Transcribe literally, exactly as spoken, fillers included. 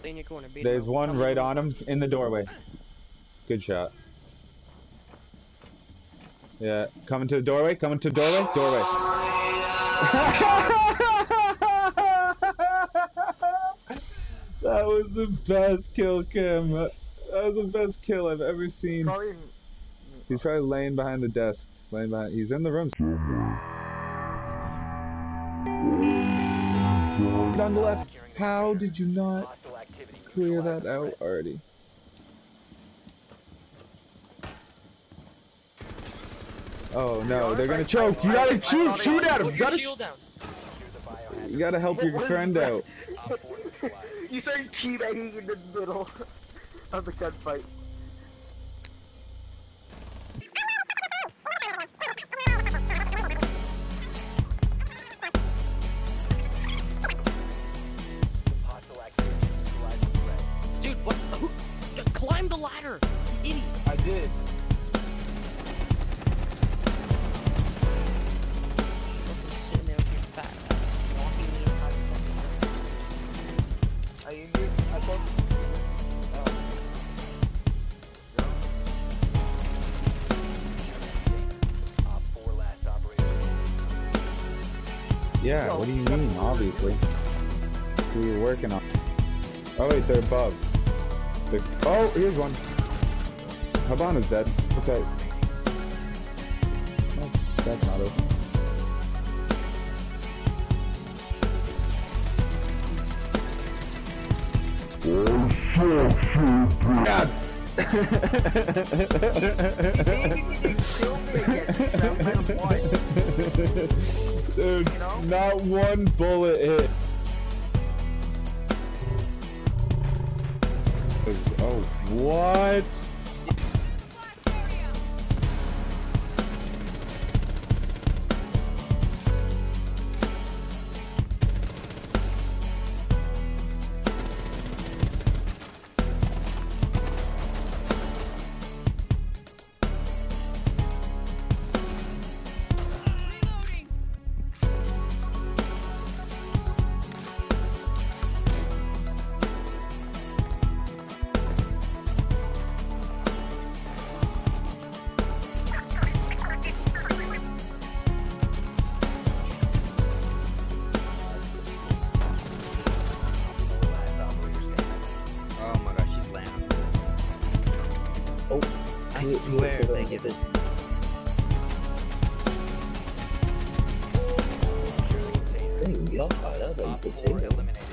Stay in your corner. Beat There's him one Come right on. on him in the doorway. Good shot. Yeah, coming to the doorway, coming to the doorway, doorway. That was the best kill, Kim. That was the best kill I've ever seen. Probably... He's probably laying behind the desk. Laying behind. He's in the room. On the left. How did you not clear that out already? Oh no, they're gonna choke. You gotta shoot, shoot at him. You gotta, you gotta help your friend out. You started teabagging in the middle of the gunfight. Dude, what? Who? Climb the ladder, you idiot! I did. Sitting there with your fat ass, walking me out of I did. I thought. Yeah, what do you mean? Obviously, we were working on. Oh wait, they're above. They're... Oh, here's one. Habana's dead. Okay. Oh, that's not open. Oh shit, shit, God. Dude, you know? Not one bullet hit. Oh, what? Oh, I swear they give it. Dang, y'all fired up.